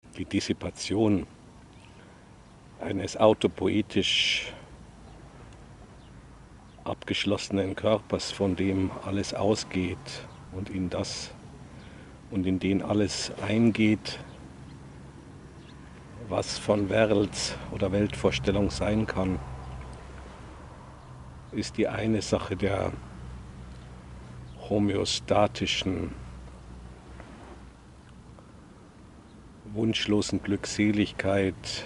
die Dissipation eines autopoetisch abgeschlossenen Körpers, von dem alles ausgeht und in den alles eingeht, was von Welt oder Weltvorstellung sein kann, ist die eine Sache der homöostatischen, wunschlosen Glückseligkeit,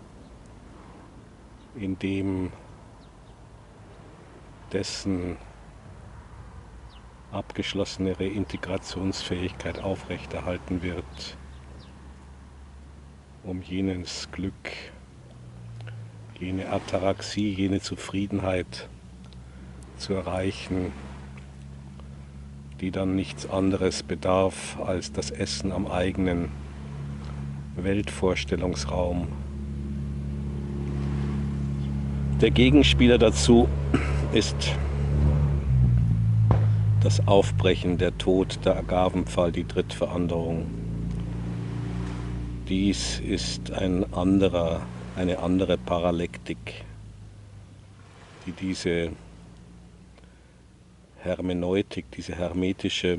in dem dessen abgeschlossene Reintegrationsfähigkeit aufrechterhalten wird, um jenes Glück, jene Ataraxie, jene Zufriedenheit zu erreichen, die dann nichts anderes bedarf als das Essen am eigenen Weltvorstellungsraum. Der Gegenspieler dazu ist das Aufbrechen, der Tod, der Agavenpfahl, die Drittveranderung. Dies ist eine andere Paralektik, die diese Hermeneutik, diese hermetische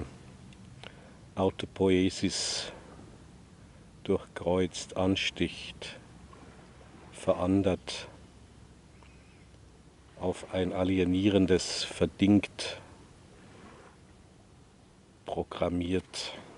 Autopoiesis durchkreuzt, ansticht, verandert, auf ein alienierendes, verdingt programmiert.